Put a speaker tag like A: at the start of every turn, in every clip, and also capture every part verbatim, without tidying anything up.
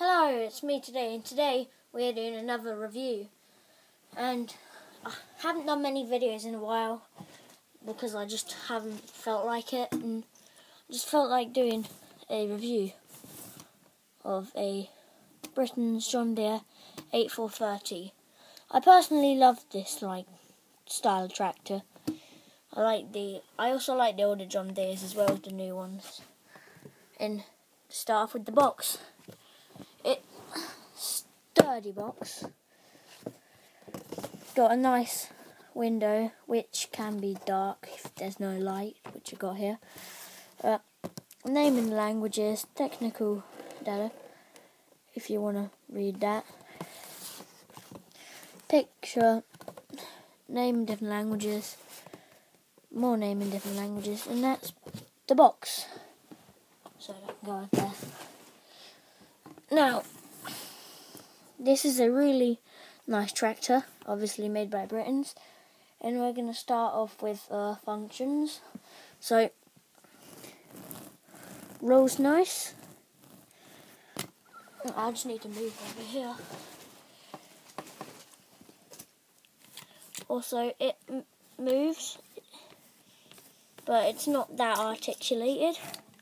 A: Hello, it's me today, and today we're doing another review. And I haven't done many videos in a while because I just haven't felt like it, and I just felt like doing a review of a Britain's John Deere eighty-four thirty. I personally love this like style tractor. I like the. I also like the older John Deeres as well as the new ones. And start off with the box. It sturdy box. Got a nice window which can be dark if there's no light, which I got here. Uh, name and languages, technical data, if you want to read that. Picture, name in different languages, more name in different languages, and that's the box. So that can go out there. Now, this is a really nice tractor, obviously made by Britons, and we're going to start off with uh, functions. So, rolls nice. I just need to move over here. Also, it m moves, but it's not that articulated.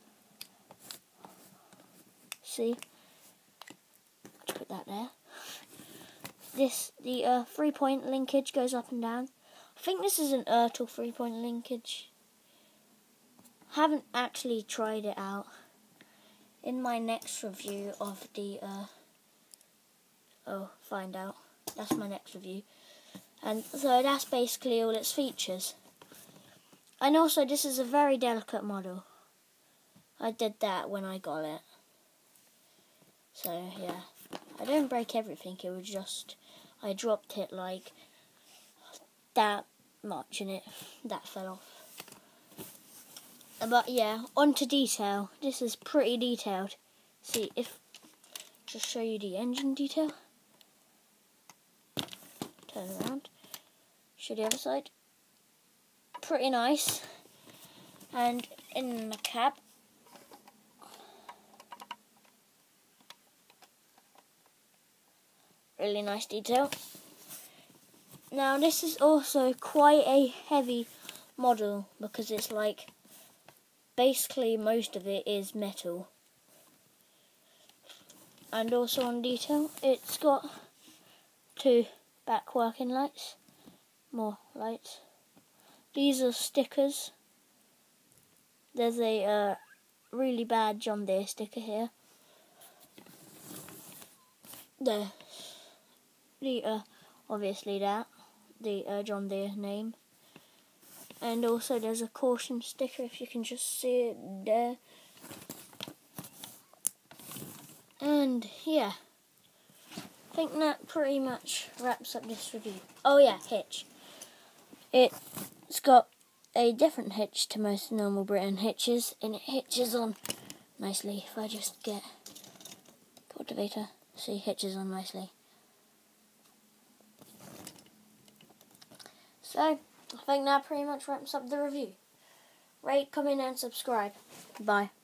A: See? Put that there. This the uh, three-point linkage goes up and down. I think this is an Ertl three-point linkage. Haven't actually tried it out. In my next review of the uh, oh, find out. That's my next review. And so that's basically all its features. And also, this is a very delicate model. I did that when I got it. So yeah, I didn't break everything. It was just I dropped it like that much, and it that fell off. But yeah, on to detail. This is pretty detailed. See, if just show you the engine detail. Turn around. Show the other side. Pretty nice. And in the cab. Really nice detail. Now this is also quite a heavy model because it's like basically most of it is metal. And also on detail, it's got two back working lights, more lights. These are stickers. There's a uh, really bad John Deere sticker here. There. The uh, obviously that the uh, John Deere name, and also there's a caution sticker if you can just see it there. And yeah, I think that pretty much wraps up this review. Oh yeah, hitch. It's got a different hitch to most normal Britain hitches, and it hitches on nicely. If I just get cultivator, see, hitches on nicely. So, I think that pretty much wraps up the review. Rate, comment, and subscribe. Bye.